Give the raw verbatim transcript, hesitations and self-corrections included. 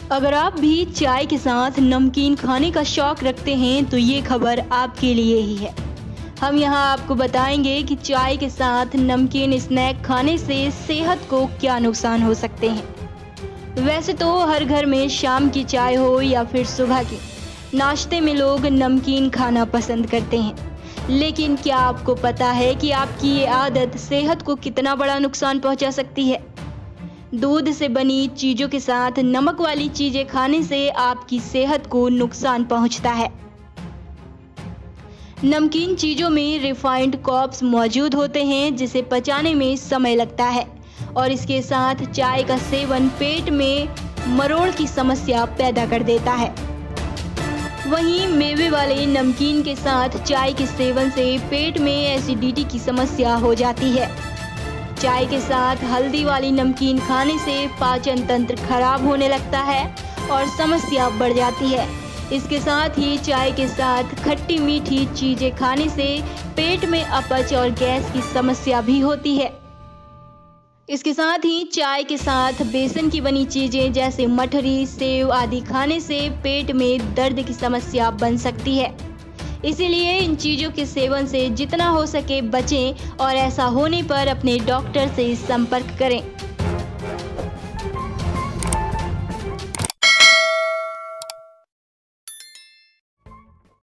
अगर आप भी चाय के साथ नमकीन खाने का शौक रखते हैं तो ये खबर आपके लिए ही है। हम यहाँ आपको बताएंगे कि चाय के साथ नमकीन स्नैक खाने से सेहत को क्या नुकसान हो सकते हैं। वैसे तो हर घर में शाम की चाय हो या फिर सुबह की, नाश्ते में लोग नमकीन खाना पसंद करते हैं। लेकिन क्या आपको पता है कि आपकी ये आदत सेहत को कितना बड़ा नुकसान पहुंचा सकती है। दूध से बनी चीज़ों के साथ नमक वाली चीज़ें खाने से आपकी सेहत को नुकसान पहुंचता है। नमकीन चीज़ों में रिफाइंड कार्ब्स मौजूद होते हैं जिसे पचाने में समय लगता है और इसके साथ चाय का सेवन पेट में मरोड़ की समस्या पैदा कर देता है। वहीं मेवे वाले नमकीन के साथ चाय के सेवन से पेट में एसिडिटी की समस्या हो जाती है। चाय के साथ हल्दी वाली नमकीन खाने से पाचन तंत्र खराब होने लगता है और समस्या बढ़ जाती है। इसके साथ ही चाय के साथ खट्टी मीठी चीज़ें खाने से पेट में अपच और गैस की समस्या भी होती है। इसके साथ ही चाय के साथ बेसन की बनी चीज़ें जैसे मठरी, सेव आदि खाने से पेट में दर्द की समस्या बन सकती है। इसीलिए इन चीज़ों के सेवन से जितना हो सके बचें और ऐसा होने पर अपने डॉक्टर से संपर्क करें।